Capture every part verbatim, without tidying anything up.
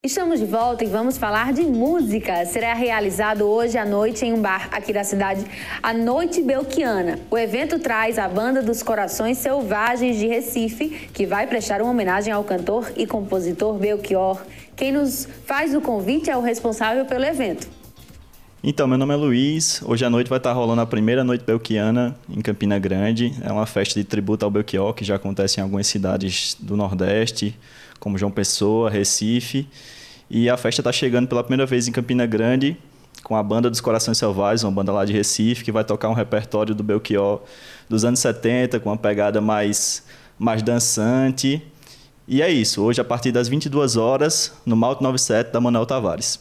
Estamos de volta e vamos falar de música. Será realizado hoje à noite em um bar aqui da cidade, a Noite Belchiana. O evento traz a Banda dos Corações Selvagens de Recife, que vai prestar uma homenagem ao cantor e compositor Belchior. Quem nos faz o convite é o responsável pelo evento. Então, meu nome é Luiz. Hoje à noite vai estar rolando a primeira Noite Belchiana em Campina Grande. É uma festa de tributo ao Belchior, que já acontece em algumas cidades do Nordeste, como João Pessoa, Recife. E a festa está chegando pela primeira vez em Campina Grande, com a Banda dos Corações Selvagens, uma banda lá de Recife, que vai tocar um repertório do Belchior dos anos setenta, com uma pegada mais, mais dançante. E é isso, hoje a partir das vinte e duas horas, no Malte noventa e sete da Manuel Tavares.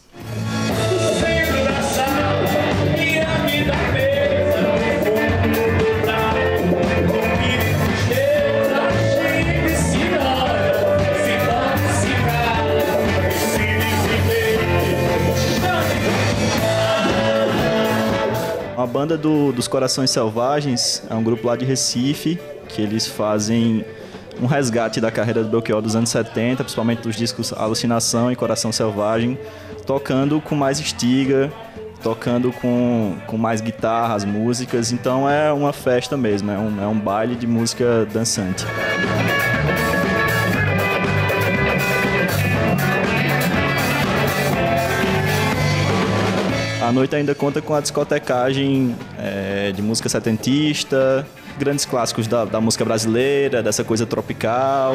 A Banda do, dos Corações Selvagens é um grupo lá de Recife, que eles fazem um resgate da carreira do Belchior dos anos setenta, principalmente dos discos Alucinação e Coração Selvagem, tocando com mais estiga, tocando com, com mais guitarras, músicas. Então é uma festa mesmo, é um, é um baile de música dançante. A noite ainda conta com a discotecagem é, de música setentista, grandes clássicos da, da música brasileira, dessa coisa tropical.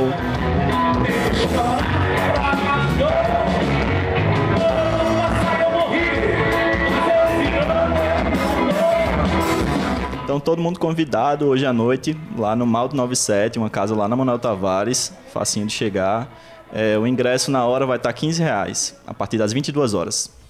Então todo mundo convidado hoje à noite, lá no Malte noventa e sete, uma casa lá na Manuel Tavares, facinho de chegar. É, o ingresso na hora vai estar quinze reais, a partir das vinte e duas horas.